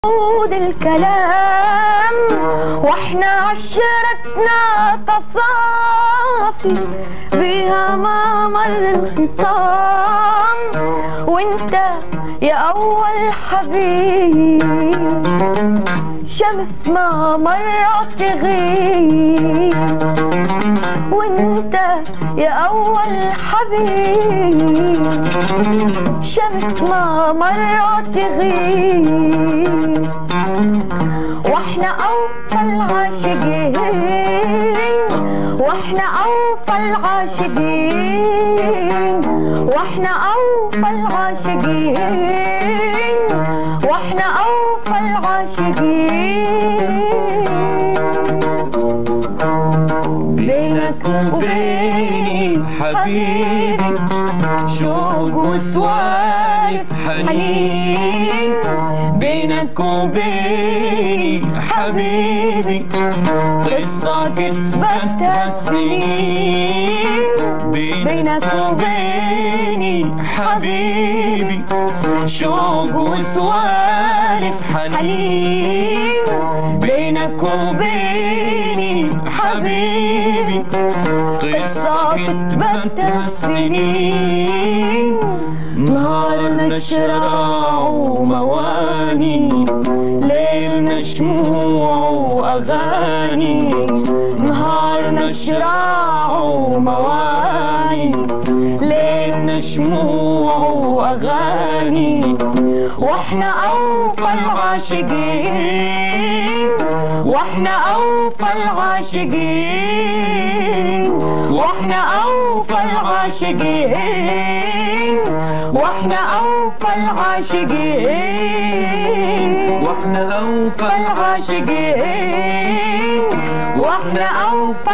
عود الكلام واحنا عشرتنا تصافي بها ما مر الخصام، وانت يا اول حبيب شمس ما مرت تغيب، وانت يا اول حبيب شمس ما مرت تغيب، واحنا اوفى العاشقين واحنا اوفى العاشقين واحنا اوفى العاشقين واحنا اوفى العاشقين، بينك وبيني حبيبي شوق وسوالف حنين، بينك وبيني حبيبي قصة كتبتها السنين، بينك وبيني حبيبي شوق وسوالف حنين، بينك وبيني حبيبي قصة كتبتها السنين، نهارنا شراع ومواني ليلنا شموع وأغاني، نهارنا شراع ومواني ليلنا شموع وأغاني، واحنا أوفى العاشقين واحنا أوفى العاشقين واحنا أوفى العاشقين واحنا أوفى العاشقين واحنا أوفى العاشقين واحنا أوفى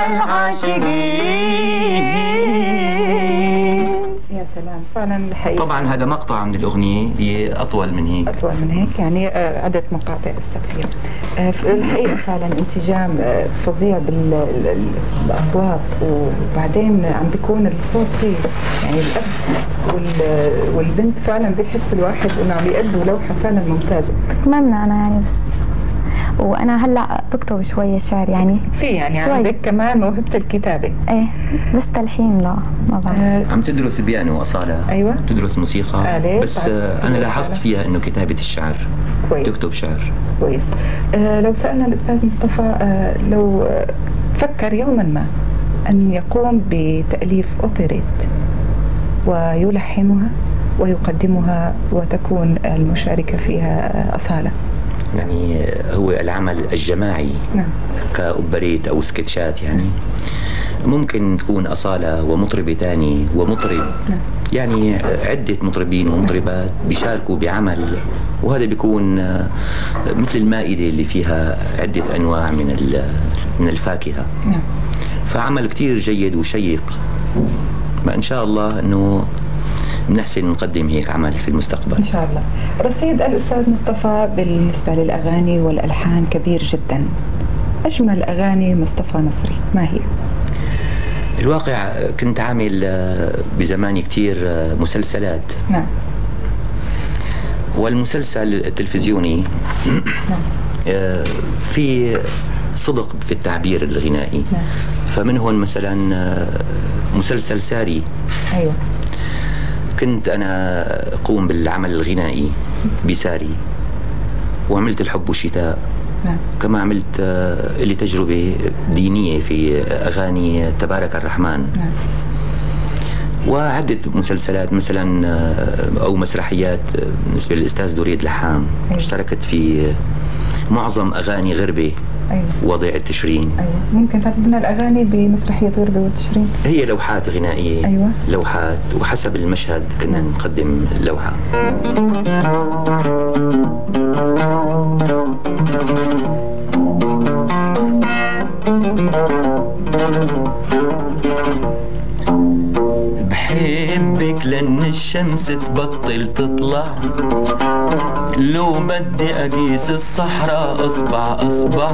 العاشقين. يا سلام فعلا الحقيقة. طبعا هذا مقطع من الأغنية، هي أطول من هيك. أطول من هيك يعني عدة مقاطع السقفية. في الحقيقة فعلا انسجام فظيع بالأصوات، وبعدين عم بيكون الصوت فيه يعني الأب والبنت فعلا بيحس الواحد إنه عم يأدوا لوحة فعلا ممتازة. بتمنى أنا يعني، بس وانا هلا بكتب شويه شعر يعني يعني شوي. عندك كمان موهبة الكتابة. ايه بس تلحين لا ما بعرف. عم تدرس بيانو أصالة. أيوة تدرس موسيقى. بس أنا لاحظت فيها إنه كتابة الشعر كويس. تكتب شعر كويس. لو سألنا الأستاذ مصطفى لو فكر يوما ما أن يقوم بتأليف أوبريت ويلحنها ويقدمها وتكون المشاركة فيها أصالة، يعني هو العمل الجماعي. نعم. كأوبريت أو سكتشات يعني ممكن تكون أصالة ومطربة تاني ومطرب. نعم. يعني عدة مطربين ومطربات بيشاركوا بعمل، وهذا بيكون مثل المائدة اللي فيها عدة أنواع من الفاكهة. نعم. فعمل كتير جيد وشيق، ما إن شاء الله أنه بنحسن نقدم هيك عمل في المستقبل إن شاء الله. رصيد الأستاذ مصطفى بالنسبة للأغاني والألحان كبير جدا. أجمل أغاني مصطفى نصري ما هي؟ الواقع كنت عامل بزمان كتير مسلسلات. نعم. والمسلسل التلفزيوني نعم. في صدق في التعبير الغنائي. نعم. فمنهم مثلا مسلسل ساري. أيوة. كنت أنا أقوم بالعمل الغنائي بساري، وعملت الحب والشتاء. نعم. كما عملت لي تجربة دينية في أغاني تبارك الرحمن. نعم. وعدة مسلسلات مثلا أو مسرحيات بالنسبة للأستاذ دريد لحام. أيوة. اشتركت في معظم أغاني غربة. أيوة. وضع التشرين. أيوة. ممكن تعرض لنا الأغاني بمسرحية غربة والتشرين؟ هي لوحات غنائية. أيوة. لوحات، وحسب المشهد كنا نقدم لوحة. بحبك لأن الشمس تبطل تطلع، لو بدي أقيس الصحراء أصبع أصبع،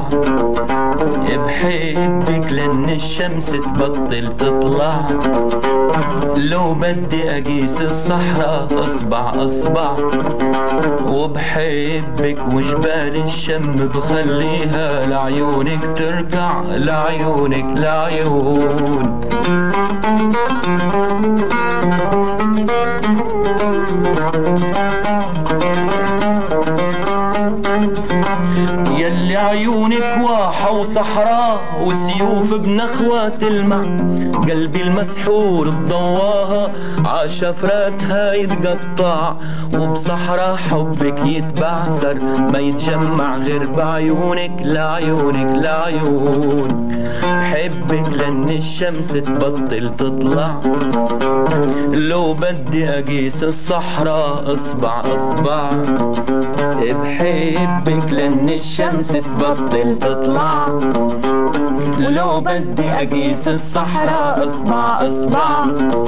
بحبك لأن الشمس تبطل تطلع. لو بدي أقيس الصحراء أصبع أصبع، وبحبك وجبال الشم بخليها لعيونك تركع، لعيونك لعيون. يلي عيونك واحة وصحراء وسيوف بنخوة تلمع، قلبي المسحور بضواها عشفراتها يتقطع، وبصحراء حبك يتبعثر ما يتجمع غير بعيونك، لعيونك لعيون. بحبك لأن الشمس تبطل تطلع. لو بدي أقيس الصحراء أصبع أصبع، بحبك لأن الشمس تبطل تطلع. لو بدي أقيس الصحراء أصبع أصبع،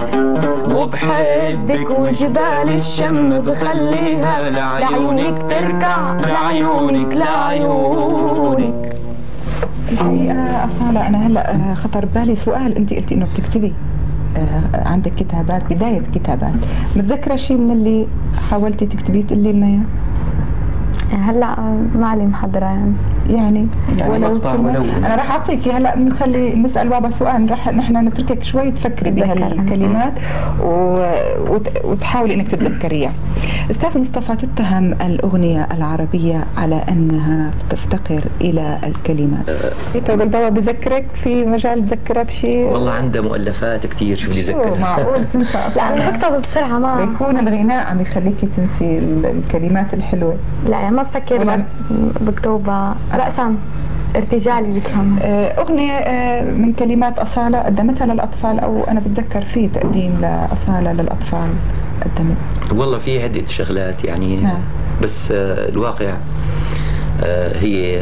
وبحبك وجبال الشم بخليها لعيونك تركع، لعيونك لعيونك. الحقيقة أصالة أنا هلأ خطر بالي سؤال، أنت قلتي إنه بتكتبي عندك كتابات، بداية كتابات، متذكرة شيء من اللي حاولتي تكتبيه تقولي لنا إياه؟ هلا ما لي محضرة يعني ولو انا راح اعطيك هلا، بنخلي نسال بابا سؤال، راح نحن نتركك شوي تفكري بهالكلمات وتحاولي انك تتذكريها. استاذ مصطفى، تتهم الاغنيه العربيه على انها تفتقر الى الكلمات. طيب البابا بذكرك في مجال تذكرها بشيء؟ والله عنده مؤلفات كثير، شو بدي اذكرها؟ معقول تنسى؟ لا انا بكتب بسرعه، ما بيكون الغناء عم يخليكي تنسي الكلمات الحلوه. لا ما بفكر بكتب رأسا ارتجالي بكم. أغنية من كلمات أصالة قدمتها للأطفال، أو أنا بتذكر في تقديم لأصالة للأطفال قدمت؟ والله في عدة شغلات يعني بس الواقع هي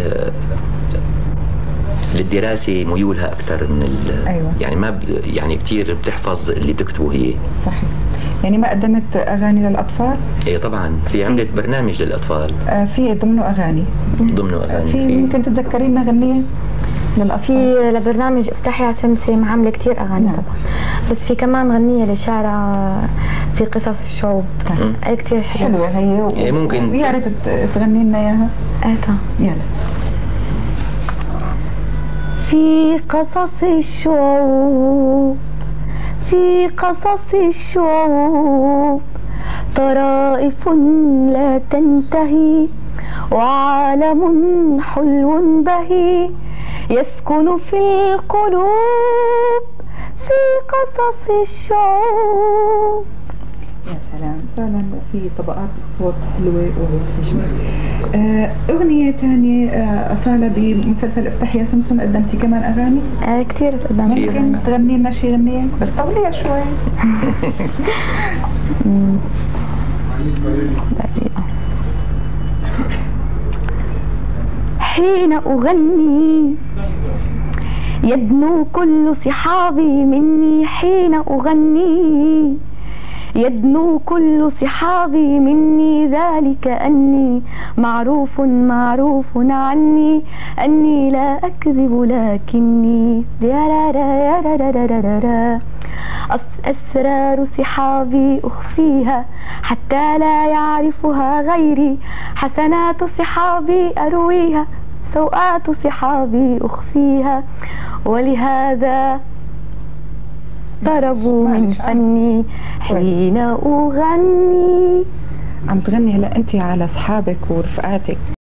للدراسة ميولها أكثر من أيوة. يعني ما يعني كثير بتحفظ اللي بتكتبه هي. صحيح. يعني ما قدمت أغاني للأطفال؟ إيه طبعا، في عملت برنامج للأطفال. في ضمنه أغاني. ضمنه أغاني. في ممكن تتذكرين لنا غنية للأطفال؟ في لبرنامج افتحي يا سمسم عاملة كثير أغاني طبعا، بس في كمان غنية لشارع في قصص الشعوب كثير حلوة هي إيه ممكن يا ريت تغني لنا إياها. يلا. في قصص الشعوب، في قصص الشعوب طرائف لا تنتهي، وعالم حلو بهي يسكن في القلوب في قصص الشعوب. يا سلام، فعلا في طبقات الصوت حلوة ومنسجمة. أغنية ثانية أصالة بمسلسل افتحي يا سمسم قدمتي كمان أغاني؟ كثير قدمت. ممكن تغني لنا شي غنية بس طوليها شوي. حين أغني يدنو كل صحابي مني، حين أغني يدنو كل صحابي مني، ذلك أني معروف معروف عني، أني لا أكذب لكني أسرار صحابي أخفيها حتى لا يعرفها غيري، حسنات صحابي أرويها سوءات صحابي أخفيها، ولهذا ضربوا من فني حين أغني. عم تغني هلا أنت على أصحابك ورفقاتك.